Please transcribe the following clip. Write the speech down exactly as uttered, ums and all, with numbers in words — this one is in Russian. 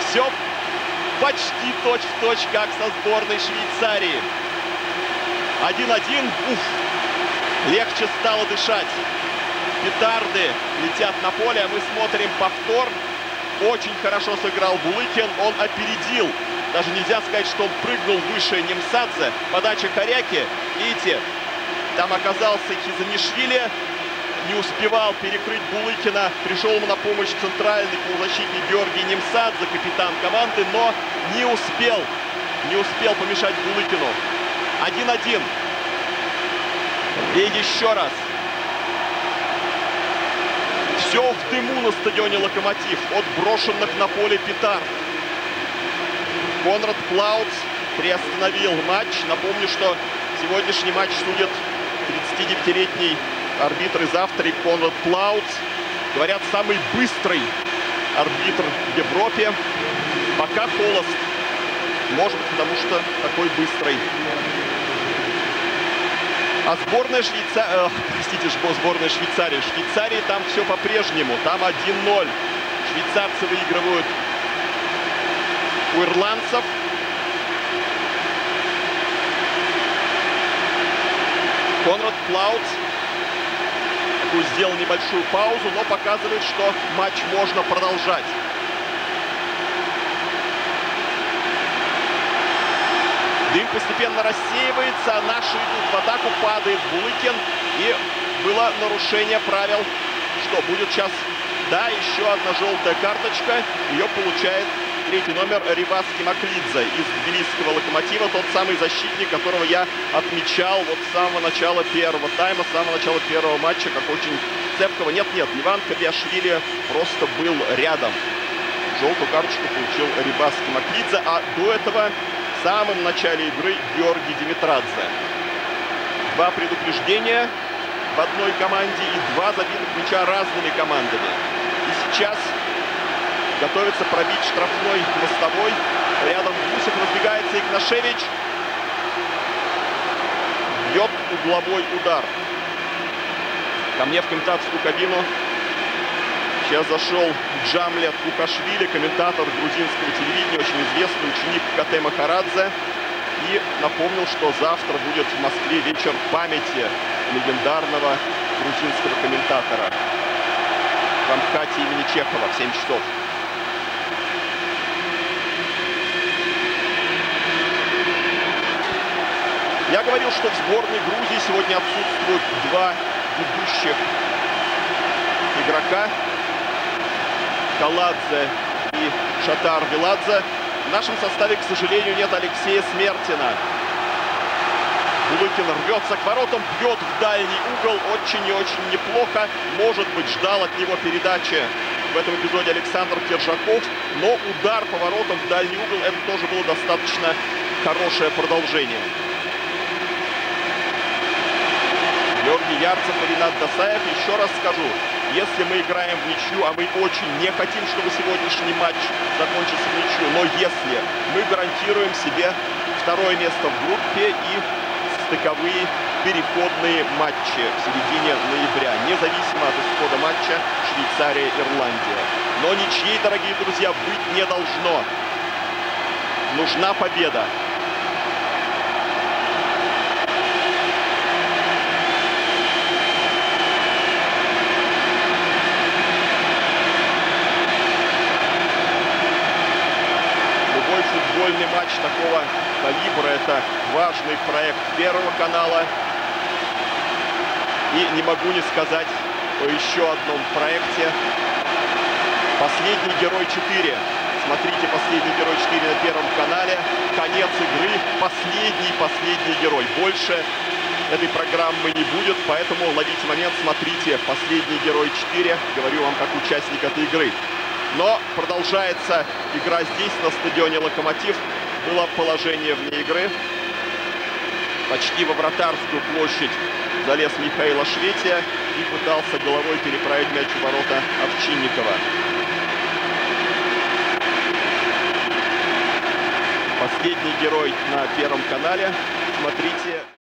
Все почти точь-в-точь, как со сборной Швейцарии. один-один. Уф, легче стало дышать. Петарды летят на поле, а мы смотрим повтор. Очень хорошо сыграл Булыкин, он опередил. Даже нельзя сказать, что он прыгнул выше Немсадзе. Подача Коряки, видите, там оказался Хизанишвили. Не успевал перекрыть Булыкина. Пришел ему на помощь центральный полузащитник Георгий Немсадзе, капитан команды, но не успел. Не успел помешать Булыкину. один-один. И еще раз. Все в дыму на стадионе «Локомотив» от брошенных на поле петард. Конрад Клаудс приостановил матч. Напомню, что сегодняшний матч судит тридцатидевятилетний арбитр из Австрии Конрад Клаудс. Говорят, самый быстрый арбитр в Европе. Пока холост. Может быть, потому что такой быстрый. А сборная Швейцарии, э, простите, сборная Швейцарии. Швейцарии там все по-прежнему. Там один ноль. Швейцарцы выигрывают у ирландцев. Конрад Клаудс такую сделал небольшую паузу, но показывает, что матч можно продолжать. Дым постепенно рассеивается, а наши идут в атаку, падает Булыкин. И было нарушение правил. Что будет сейчас? Да, еще одна желтая карточка. Ее получает третий номер Ривас Кимаклидзе из тбилисского «Локомотива». Тот самый защитник, которого я отмечал вот с самого начала первого тайма, с самого начала первого матча, как очень цепкого. Нет-нет, Иван Кабиашвили просто был рядом. Желтую карточку получил Ривас Кимаклидзе, а до этого в самом начале игры Георгий Димитрадзе. Два предупреждения в одной команде и два забитых мяча разными командами. И сейчас готовится пробить штрафной мостовой. Рядом Гусев, разбегается Игнашевич. Бьет угловой удар. Ко мне в комментаторскую кабину сейчас зашел Джамлет Кукашвили, комментатор грузинского телевидения, очень известный ученик КТ Махарадзе. И напомнил, что завтра будет в Москве вечер памяти легендарного грузинского комментатора в Амхате имени Чехова в семь часов. Я говорил, что в сборной Грузии сегодня отсутствуют два ведущих игрока. Каладзе и Шатар Виладзе. В нашем составе, к сожалению, нет Алексея Смертина. Булыкин рвется к воротам, бьет в дальний угол. Очень и очень неплохо. Может быть, ждал от него передачи в этом эпизоде Александр Кержаков. Но удар по воротам в дальний угол, это тоже было достаточно хорошее продолжение. Георгий Ярцев и Ринат Досаев. Еще раз скажу, если мы играем в ничью, а мы очень не хотим, чтобы сегодняшний матч закончился в ничью, но если мы гарантируем себе второе место в группе и стыковые переходные матчи в середине ноября, независимо от исхода матча Швейцария-Ирландия. Но ничьей, дорогие друзья, быть не должно. Нужна победа. Футбольный матч такого калибра — это важный проект Первого канала. И не могу не сказать о еще одном проекте. «Последний герой четыре». Смотрите «Последний герой четыре» на Первом канале. Конец игры. Последний-последний герой. Больше этой программы не будет, поэтому ловите момент, смотрите «Последний герой четыре». Говорю вам как участник этой игры. Но продолжается игра здесь, на стадионе «Локомотив». Было положение вне игры. Почти во вратарскую площадь залез Михаил Ашветия и пытался головой переправить мяч в ворота Овчинникова. Последний герой на Первом канале. Смотрите.